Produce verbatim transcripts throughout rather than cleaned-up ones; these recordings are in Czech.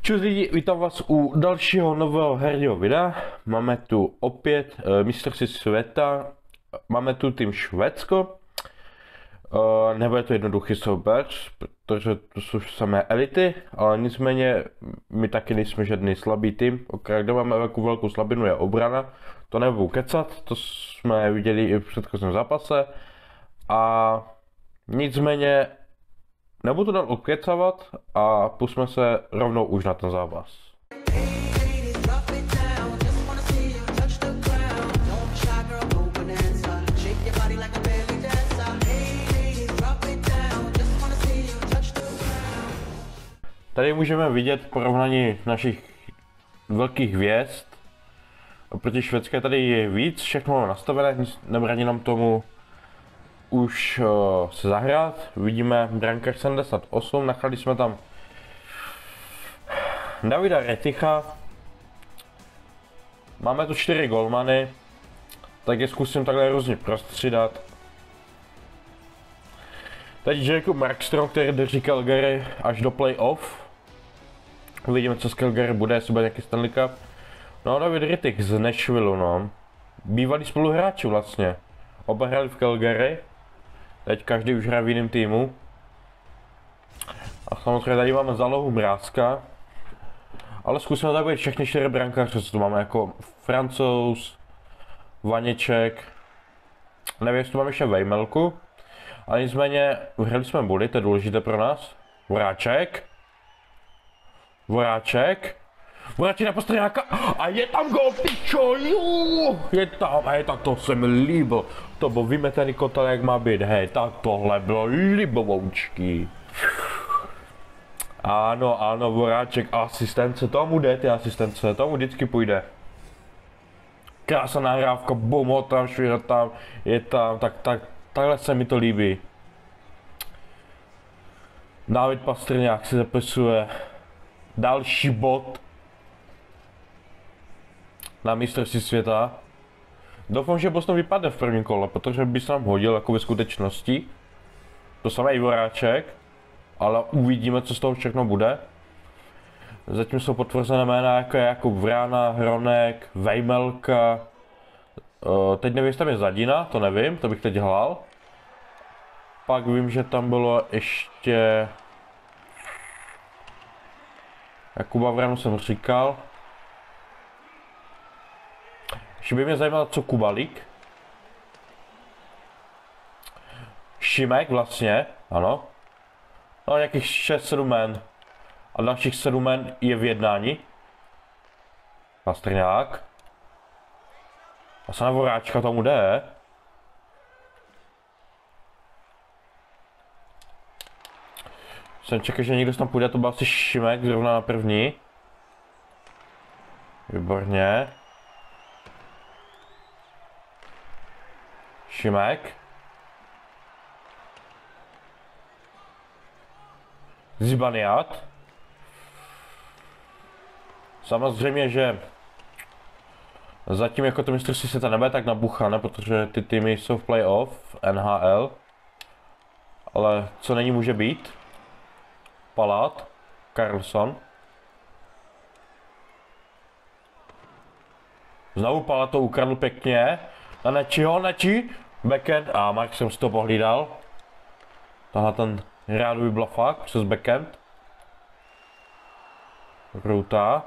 Čus lidi, vítám vás u dalšího nového herního videa. Máme tu opět uh, mistrovství světa, máme tu tým Švédsko. Uh, nebude to jednoduchý soupeř, protože to jsou samé elity, ale nicméně my taky nejsme žádný slabý tým. Kde máme velkou, velkou slabinu je obrana, to nebudu kecat, to jsme viděli i v předchozím zápase. A nicméně nebudu to dál odkecavat a pusme se rovnou už na ten zápas. Tady můžeme vidět porovnání našich velkých hvězd. Oproti švédské tady je víc, všechno máme nastavené, nic nebrání nám tomu už uh, se zahrát. Vidíme brankář sedmdesát osm, nachali jsme tam Davida Reticha. Máme tu čtyři golmany, tak je zkusím takhle různě prostřídat. Teď Jacob Markstrom, který drží Calgary až do playoff. Uvidíme, co z Calgary bude, jestli bude nějaký Stanley Cup. No, David Rittich z Nashville, no. Bývalí spoluhráči vlastně. Oba hráli v Calgary. Teď každý už hraje v jiném týmu. A samozřejmě tady máme zálohu Mrázka. Ale zkusíme tady být všechny čtyři brankáře, co tu máme, jako Francouz, Vaněček. Nevím, jestli tu máme ještě Vejmelku. Ale nicméně, hráli jsme body, to je důležité pro nás. Voráček. Voráček. Voráček na Pastrňáka. A je tam gol, pičo, jú. Je tam, hej, tak to se mi líbil. To byl vymetený kotel, jak má být, hej, tak tohle bylo libovoučký. Ano, ano, Voráček, asistence, tomu jde ty asistence, tomu vždycky půjde. Krásná nahrávka, bum, ho tam, švíra tam, je tam, tak, tak, takhle se mi to líbí. David Pastrňák si zapisuje další bod na mistrovství světa. Doufám, že Boston vypadne v prvním kole, protože by se nám hodil jako ve skutečnosti. To samé i Voráček, ale uvidíme, co z toho všechno bude. Zatím jsou potvrzené jména jako Jakub Vrána, Hronek, Vejmelka. Teď nevím, jestli tam je Zadina, to nevím, to bych teď hlal. Pak vím, že tam bylo ještě Jakuba Vranu jsem říkal. Ještě by mě zajímalo, co Kubalík. Šimek vlastně, ano. No nějakých šest sedm men. A dalších sedm men je v jednání. Pastrňák. A se na Voráčka tomu jde. Jsem čekal, že někdo tam půjde, to byl asi Šimek zrovna na první. Výborně. Šimek. Zibaniat. Samozřejmě, že zatím jako to mistrovství světa nebude tak nabuchané, protože ty týmy jsou v playoff, N H L. Ale co není, může být. Palát, Carlson. Znovu Palát to ukradl pěkně. Na Nečiho, Neči. Backhand. A Mark jsem si to pohlídal. Tahle ten rádový blafák přes backhand. Ruta.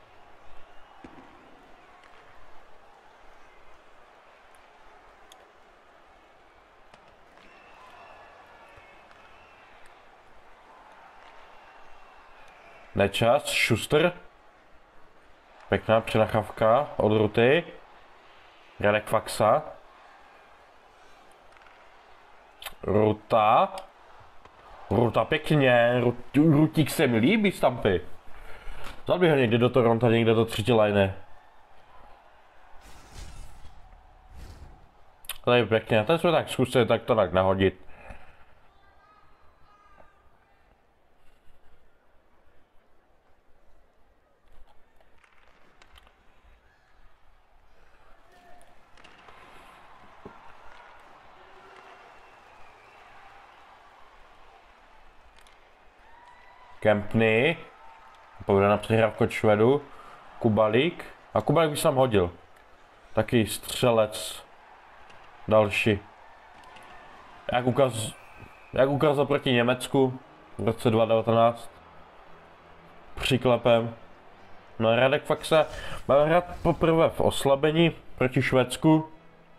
Nečas, Schuster. Pěkná přenachávka od Ruty. Radek Faxa. Ruta. Ruta pěkně, Rut, Rutík se mi líbí, Stampy. Vzal bych ho někdy do Toronto, někde do třetí line. Tady pěkně, tady jsme tak zkusili tak to tak nahodit. Kempny. Povedená přihrávka od Švedu. Kubalík. A Kubalík by se tam hodil. Taky střelec. Další. Jak, ukaz, jak ukázal proti Německu v roce dva tisíce devatenáct. Příklepem. No Radek fakt se bude hrát poprvé v oslabení proti Švédsku.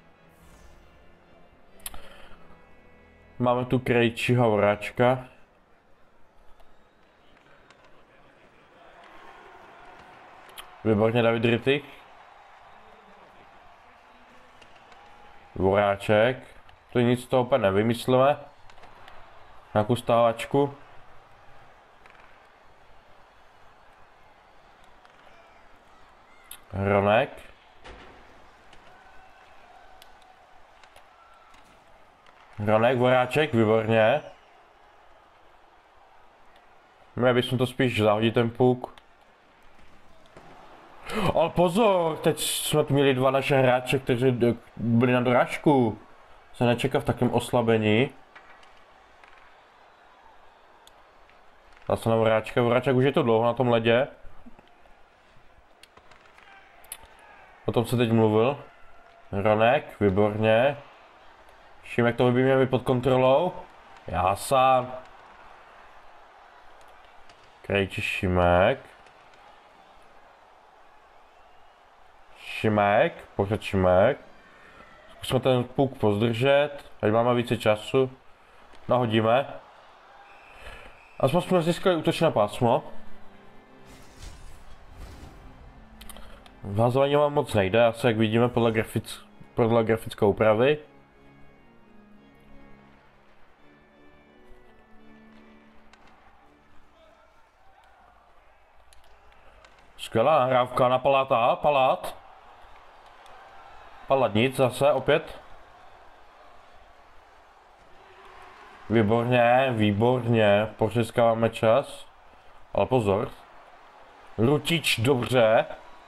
Máme tu Krejčího Horáčka. Výborně David Rittig. Voráček. To nic z toho úplně nevymyslíme. Nějakou stávačku. Hronek. Hronek, Voráček, výborně. Měli bychom to spíš zahodit ten puk. Ale pozor, teď jsme tu měli dva naše hráče, kteří byli na dorážku. Se nečeká v takém oslabení. Zase na Voráčka, Voráček už je to dlouho na tom ledě. O tom se teď mluvil. Hronek, výborně. Šimek to by měl být pod kontrolou. Já sám. Krejčí Šimek. Šimek, pořád Šimek. Zkusíme ten puk pozdržet, ať máme více času. Nahodíme. Aspoň jsme získali útočné pásmo. Vázování vám moc nejde, asi jak vidíme podle, grafic, podle grafické úpravy. Skvělá nahrávka na Paláta, Palát. Palát nic zase, opět. Výborně, výborně, pořeskáváme čas. Ale pozor. Rutič, dobře.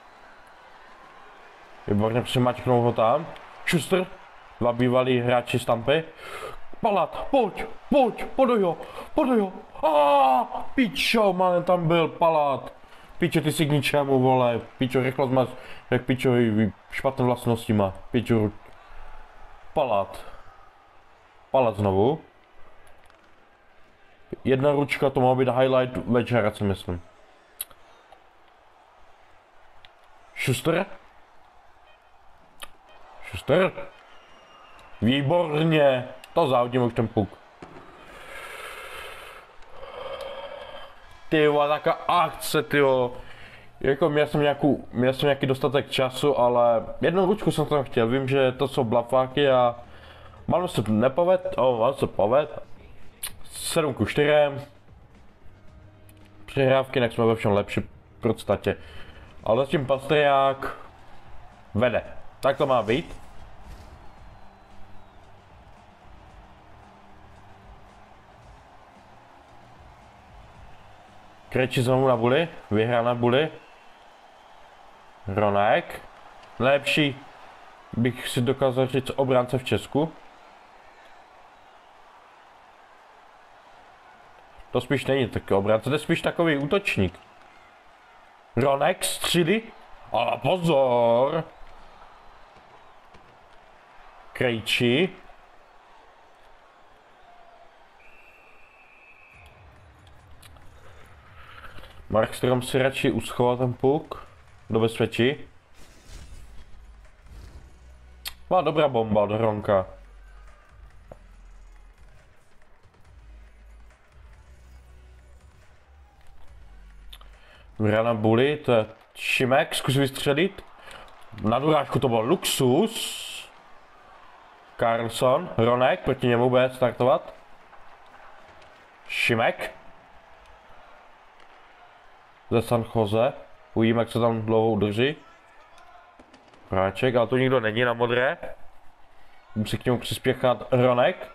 Výborně, přimačknou ho tam. Šustr, dva bývalí hráči Stampy. Palát, pojď, pojď, podoj ho, podoj ho. Aaaa, pičo, man, tam byl Palát. Pičo, ty si k ničemu, vole. Pičo, rychlost máš, jak pičo, špatné vlastnosti má. Pičo, Palát. Palát znovu. Jedna ručka, to má být highlight večera, si myslím. Šustr. Šustr. Výborně. To závodím už ten puk. Tyjo, taká akce, tyjo. Jako měl jsem, nějakou, měl jsem nějaký dostatek času, ale jednu ručku jsem tam chtěl. Vím, že to jsou blafáky a mám se nepoved, o, mám se poved. sedm ku čtyřem. Přihrávky, jak jsme ve všem lepší v podstatě. Ale zatím Pastriák vede. Tak to má být. Krejčí znovu na Bully, vyhrá na Bully. Hronek. Nejlepší bych si dokázal říct obránce v Česku. To spíš není takový obránce, to je spíš takový útočník. Hronek střílí. Ale pozor! Krejčí. Markström si radši uschoval ten puk do bezpečí. Má dobrá bomba od Hronka. Hra na Bully, to je Šimek, zkus vystřelit. Na durážku to byl luxus. Karlsson, Hronek, proti němu bude startovat. Šimek. Ze San Jose. Uvidíme, jak se tam dlouho udrží. Hráček, ale tu nikdo není na modré. Musí k němu přispěchat Hronek.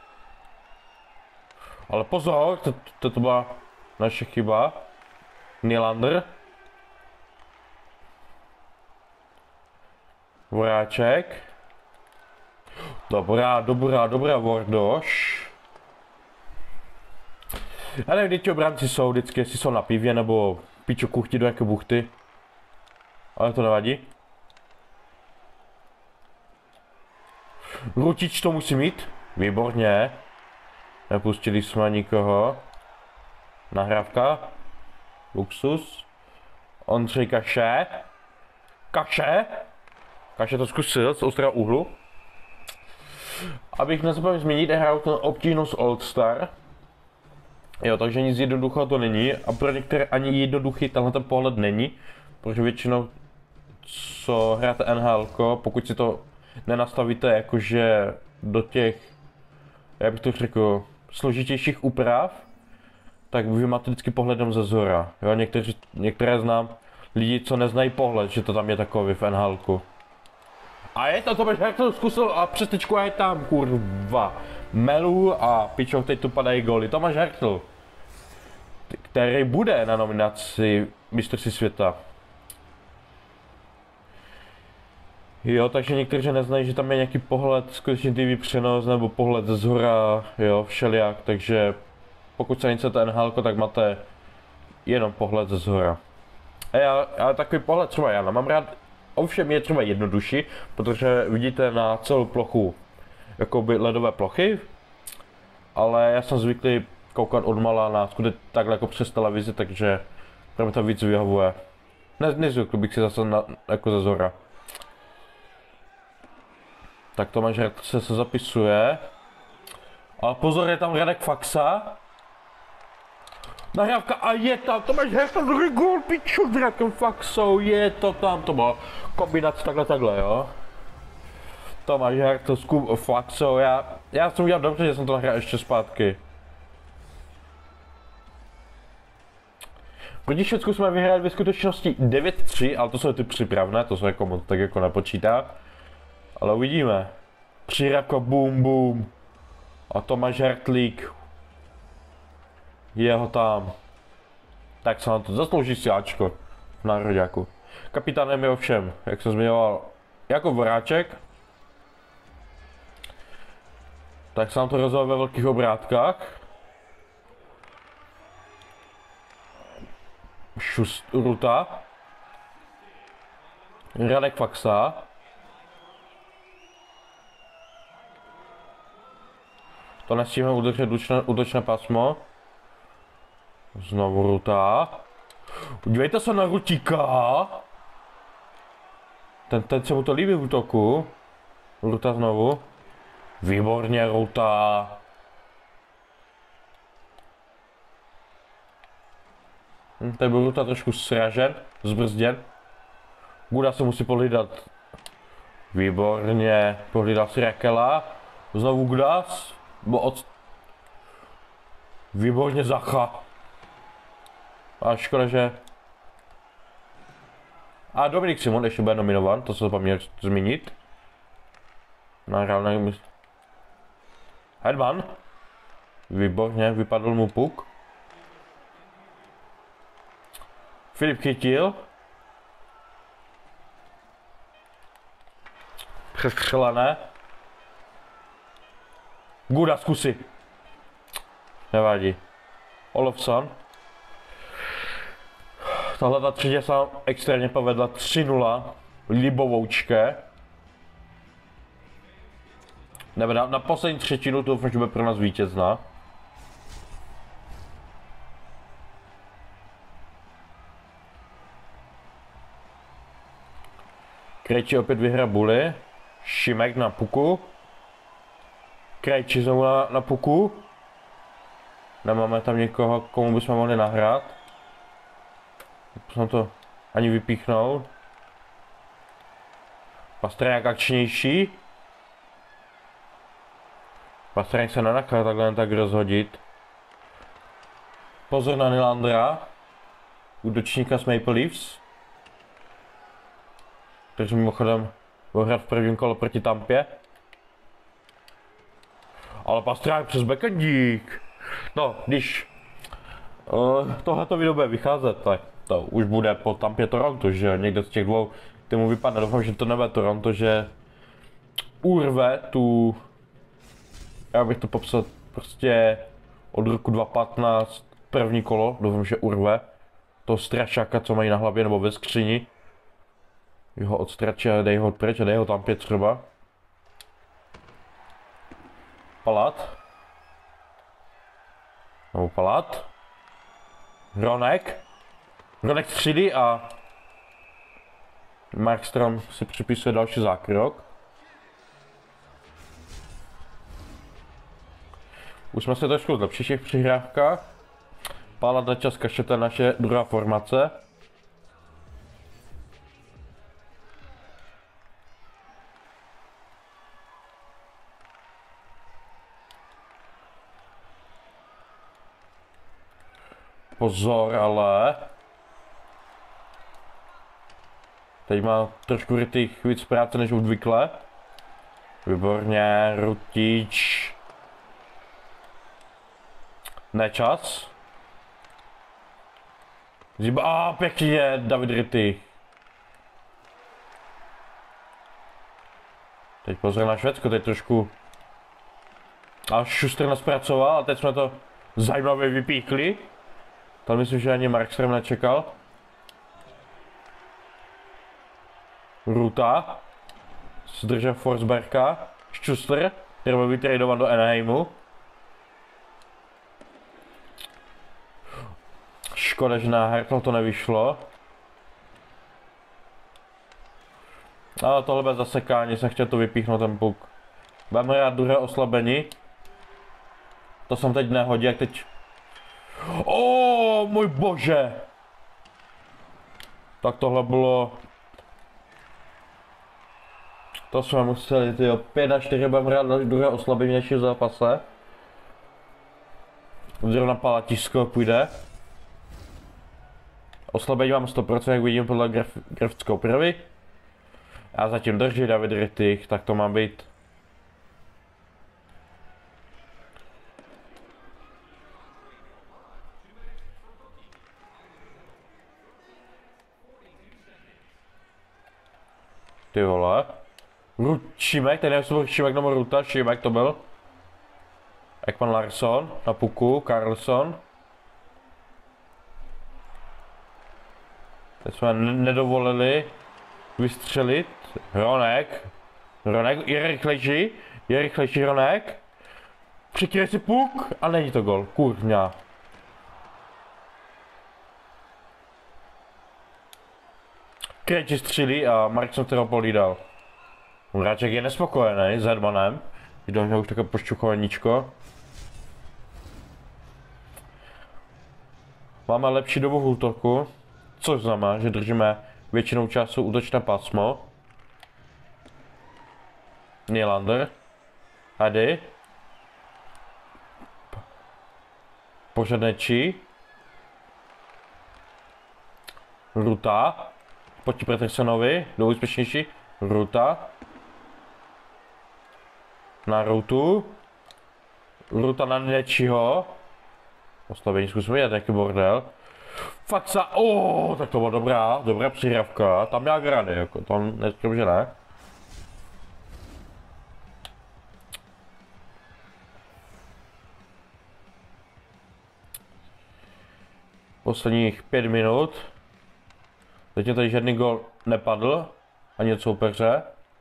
Ale pozor, to, to, to byla naše chyba. Nylander. Voráček. Dobrá, dobrá, dobrá, Vordoš. Já nevím, kdy ti obránci jsou vždycky, jestli jsou na pivě nebo Pičo kuchti do jaké buchty. Ale to nevadí. Rutič to musí mít. Výborně. Nepustili jsme nikoho. Nahrávka. Luxus. Ondřej Kaše. Kaše. Kaše to zkusil z ostrého úhlu. Abych nezapomněl zmínit, hrál ten obtížnost All Star. Jo, takže nic jednoduchého to není a pro některé ani jednoduchý tenhle ten pohled není, protože většinou, co hrajete N H L ko, pokud si to nenastavíte jakože do těch, jak bych to řekl, složitějších úprav, tak vy máte vždycky pohledem ze zhora. Jo, někteří, některé znám lidi, co neznají pohled, že to tam je takový v N H L ku. A je to, to bych jak to zkusil a přestečku je tam, kurva. Melu a pičo, teď tu padají góly. Tomáš Hertl, který bude na nominaci mistrovství světa. Jo, takže někteří neznají, že tam je nějaký pohled, skutečně T V přenos nebo pohled ze zhora, jo, všelijak, takže pokud se něco N H L ko, tak máte jenom pohled ze zhora. A já, já takový pohled třeba já nemám rád, ovšem je třeba jednodušší, protože vidíte na celou plochu jakoby ledové plochy, ale já jsem zvyklý koukat odmala na skutečně takhle jako přes televizi, takže mě to víc vyhovuje. Ne, nezvykl bych si zase na, jako ze zhora. Tak Tomáš Hertl se, se zapisuje. Ale pozor, je tam Radek Faxa. Nahrávka a je tam, Tomáš Hertl, druhý gól, piču, s Radkem Faxou, je to tam, to bylo kombinace takhle, takhle, jo. Tomáš Hertl s Faxou, já, já jsem udělal dobře, že jsem to nahrál ještě zpátky. Proti Švédsku jsme vyhráli ve skutečnosti devět tři, ale to jsou ty připravné, to se jako moc tak jako nepočítá. Ale uvidíme. Přirako, boom, boom. A Tomáš Hertlík. Jeho tam. Tak se nám to zaslouží si Ačko v nároďáku. Kapitánem je ovšem, jak jsem zmiňoval, jako Voráček. Tak se nám to rozhodlo ve velkých obrátkách. Šust Ruta. Radek Faxa. To nestíme udržet útočné pásmo. Znovu Ruta. Dívejte se na Rutíka. Ten, ten se mu to líbí v útoku. Ruta znovu. Výborně Ruta. Hm, tady byl Ruta trošku sražen, zbrzděn. Guda se musí pohlídat. Výborně. Pohlídal si Rakela. Znovu Gudas. Bo od... Výborně Zacha. A škoda, že... A Dominik Simon ještě bude nominovan, to se zapomněl zmínit. Nahrál na něm... Hedman. Výborně, vypadl mu puk. Filip chytil. Přestřelené. Guda zkusy. Nevadí. Olofsson. Tahle ta třetí se extrémně povedla tři nula. Libovoučké. Nebo na, na poslední třetinu to už bude pro nás vítězná. Krejči opět vyhra Bully. Šimek na puku. Krejči znovu na, na puku. Nemáme tam někoho, komu bychom mohli nahrát. Musím to ani vypíchnout. Pastrňák akčnější. Pastrňák se nenechá takhle jen tak rozhodit. Pozor na Nylandera. Útočníka z Maple Leafs. Takže mimochodem byl hrát v prvním kole proti Tampě. Ale Pastrňák přes backendík. No, když uh, tohleto video bude vycházet, tak to už bude po Tampě Toronto, že někde z těch dvou týmů vypadne. Doufám, že to nebude Toronto, že urve tu, já bych to popsal prostě od roku dva tisíce patnáct první kolo, doufám, že urve. toho strašáka, co mají na hlavě nebo ve skříni. Jeho odstračí a dej ho pryč a dej ho tam pět třeba. Palat. Nebo palat. Hronek. Hronek střílí a Markstrom si připisuje další zákrok. Už jsme se trošku zlepšili v těch přihrávkách. Palat na čas kašete naše druhá formace. Pozor ale. Teď má trošku rytých víc práce než obvykle. Výborně, Rutič. Nečas. Zíba, a pěkně, David Rytych. Teď pozor na Švédsko, teď trošku. A Schuster nás pracoval a teď jsme to zajímavě vypíchli. Tam myslím, že ani Markström nečekal. Ruta. Zdržel Forsberga. Schuster, který byl vytradovan do Anaheimu. Škoda, že na Hertl to nevyšlo. Ale tohle bez zasekání, jsem chtěl to vypíchnout ten puk. Budeme hrát druhé oslabení. To jsem teď nehodil, jak teď. Oh, můj bože! Tak tohle bylo. To jsme museli, tyjo, pět na čtyři budeme hrát na druhé oslabení v dnešním zápase. Zrovna Palatisko půjde. Oslabení mám sto procent, jak vidím podle graf, grafické úpravy. A zatím drží David Rytych, tak to má být. Ty vole. Šimek, ten nevím, Šimek nebo Ruta, Šimek to byl. Ekman Larsson na puku, Karlsson. Teď jsme nedovolili vystřelit. Hronek. Hronek je rychlejší. Je rychlejší Hronek. Přikryje si puk a není to gol. Kurňa. Krejči střílí a Markson to polídal. Hráček je nespokojený s Hedmanem. Vidím, že už takové pošťuchovaníčko. Máme lepší dobu v útoku. Což znamená, že držíme většinou času útočné pásmo. Nylander. Hady. Požadnečí. Ruta. Proti Petersonovi. Kdo úspěšnější? Ruta. Na Rutu. Ruta na Nečího. Postavení zkusíme jít, jaký bordel. Fakt sa, oh, tak to byla dobrá, dobrá přihrávka, tam měla grady, jako, tam neříkám, že ne. Posledních pět minut. Zatím tady žádný gol nepadl, ani od soupeře.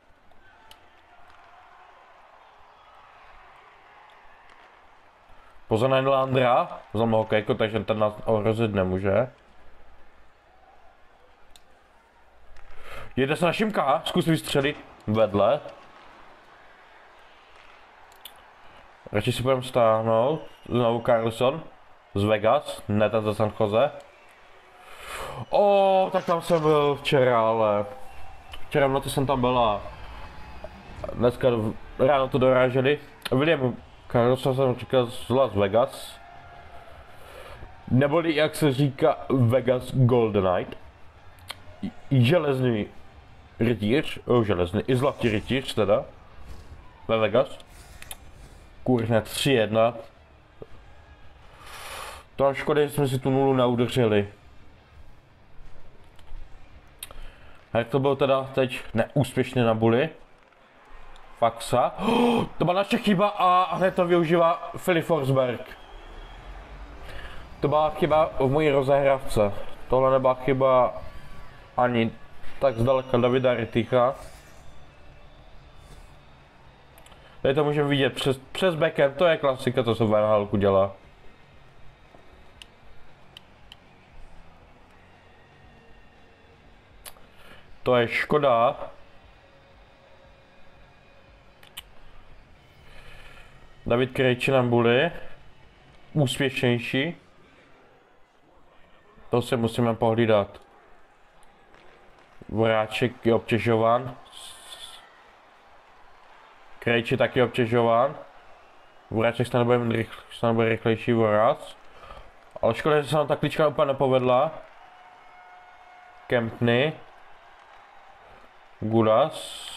Pozor na Nylandera, znám hokejko, takže ten nás ohrozit nemůže. Jede se na Šimka, zkus vystřelit vedle. Radši si budeme stáhnout, znovu Karlsson z Vegas, ne ten ze San Jose. O, tak tam jsem byl včera, ale včera v noci jsem tam byl a dneska ráno to doráželi. William Karlsson jsem říkal z Las Vegas. Neboli jak se říká Vegas Golden Knight. Železný rytíř, oh, železný, i zlatý rytíř teda. Ve Vegas. Kurně tři jedna. To škoda, že jsme si tu nulu neudrželi. Jak to bylo teda teď neúspěšně na Bully. Faxa. Oh, to byla naše chyba a hned to využívá Filip Forsberg. To byla chyba v mojí rozehrávce. Tohle nebyla chyba ani tak zdaleka Davida Ritticha. Tady to můžeme vidět přes, přes backhand, to je klasika, to se v N H L ku dělá. To je škoda. David Krejči nám bude úspěšnější. To si musíme pohlídat. Voráček je obtěžován. Krejči taky obtěžován. Voráček snad nebude, rychl, snad nebude rychlejší Vorác. Ale škoda, že se nám ta klíčka úplně nepovedla. Kempny. Gudas.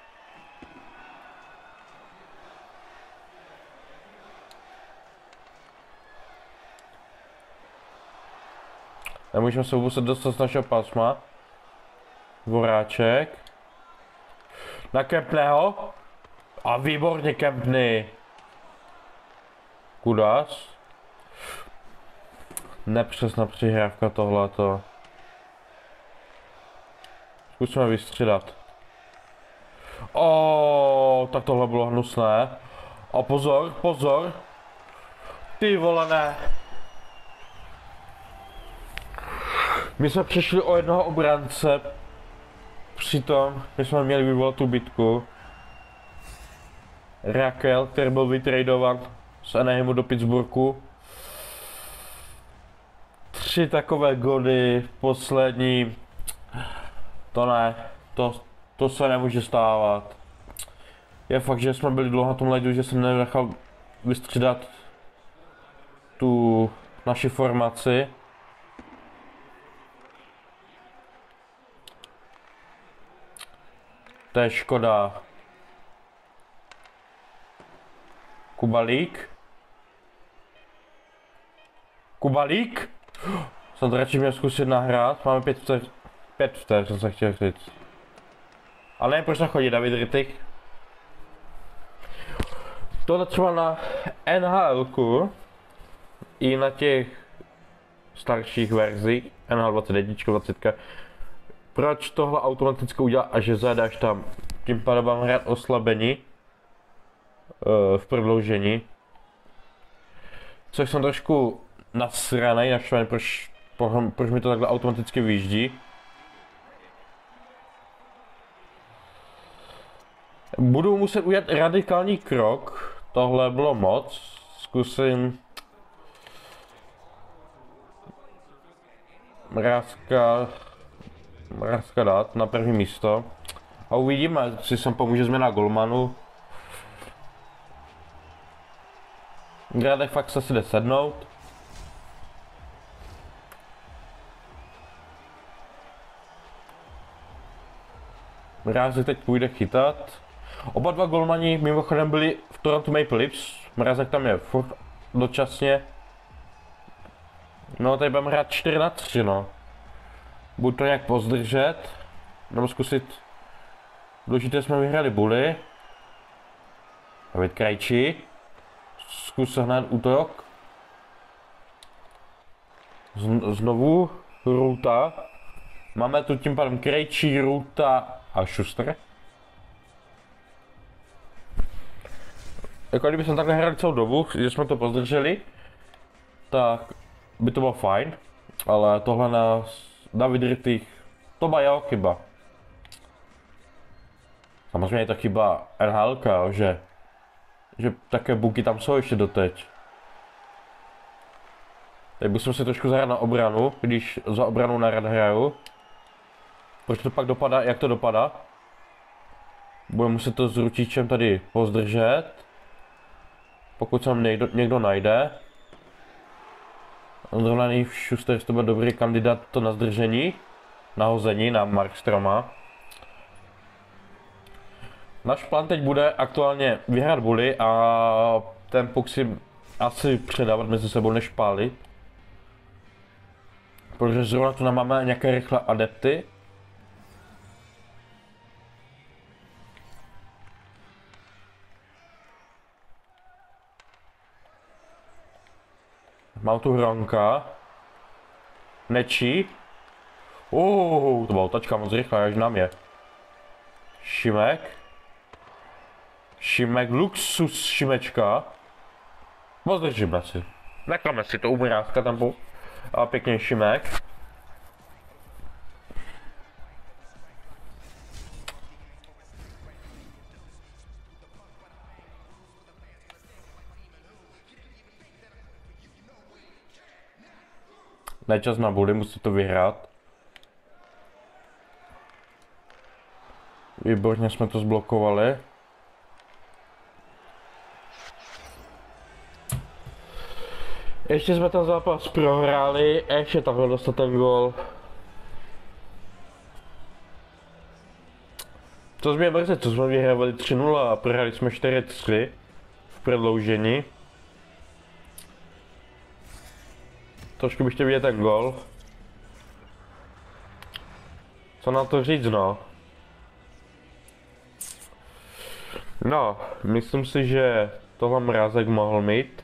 Nemůžeme se vůbec dostat z našeho pásma. Voráček. Na Kempného. A výborně Kempny. Kudas. Nepřesná přihrávka tohleto. Zkusíme vystřídat. O, tak tohle bylo hnusné. A pozor, pozor. Ty vole, ne. My jsme přišli o jednoho obránce. Přitom, my jsme měli vyvolat tu bitku. Raquel, který byl vytradovan z Anaheimu do Pittsburghu. Tři takové gody v poslední. To ne, to, to se nemůže stávat. Je fakt, že jsme byli dlouho na tom ledu, že jsem nenechal vystřídat tu naši formaci. To je škoda. Kubalík. Kubalík? Jsem to radši měl zkusit nahrát. Máme pět vteřin. Pět vteřin jsem chtěl říct. Ale ne, proč nechodí David Rittich? Tohle třeba na N H L ku i na těch starších verzích N H L dvacet jedna, dvacet. Proč tohle automaticky udělat a že zadáš tam? Tím pádem mám hrát oslabení uh, v prodloužení. Což jsem trošku nasranej, naštvaný, proč, proč mi to takhle automaticky vyjíždí. Budu muset udělat radikální krok, tohle bylo moc, zkusím Mrázka, Mrázka dát na první místo a uvidíme, jestli sem pomůže změna golmanu. Gradek fakt se si jde sednout. Mrázek teď půjde chytat. Oba dva golmani mimochodem byli v Toronto Maple Leafs. Mrázek tam je furt dočasně. No, tady budeme hrát čtyři na tři, no. Budu to nějak pozdržet. Nebo zkusit. Důležité jsme vyhráli Bully. David Krejči. Zkus sehnat útok. Znovu Ruta. Máme tu tím pádem Krejči, Ruta a Schuster. Jako kdyby jsme takhle hráli celou dobu, že jsme to pozdrželi, tak by to bylo fajn, ale tohle na David Rittich, to byla jeho chyba. Samozřejmě je to chyba N H L ka, že, že také buky tam jsou ještě doteď. Teď musím se trošku zahrát na obranu, když za obranu narad hraju. Proč to pak dopadá, jak to dopadá? Budu muset to s ručičem tady pozdržet. Pokud se někdo, někdo najde. Zrovna Schuster, to byl dobrý kandidát to na zdržení. Nahození na Markstroma. Náš plán teď bude aktuálně vyhrát Bully a ten puk si asi předávat mezi sebou než pálit. Protože zrovna tu máme nějaké rychlé adepty. Mám tu Hronka. Nečí. Uh, to byla otačka moc rychlá, až na mě. Šimek. Šimek, luxus šimečka. Pozdržíme si. Necháme si to umrázka tam po. A pěkně Šimek. Nečas na body, musí to vyhrát. Výborně jsme to zblokovali. Ještě jsme ten zápas prohráli, ještě takhle dostat ten gól. To jsme brzy, co jsme vyhrávali tři nula a prohráli jsme čtyři tři v prodloužení. Trošku bych chtěl vidět ten gól. Co na to říct, no? No, myslím si, že tohle Mrázek mohl mít.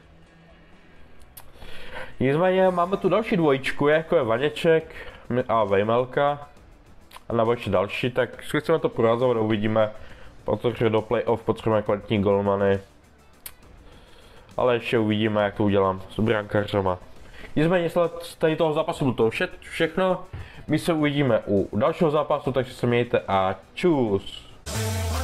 Nicméně máme tu další dvojičku, jako je Vaněček a Vejmelka. A nebo ještě další, tak zkusíme to prorazovat a uvidíme, protože do playoff potřebujeme kvalitní golmany. Ale ještě uvidíme, jak to udělám s brankářema. Nicméně z tady toho zápasu to vše, všechno. My se uvidíme u dalšího zápasu, takže se mějte a čus.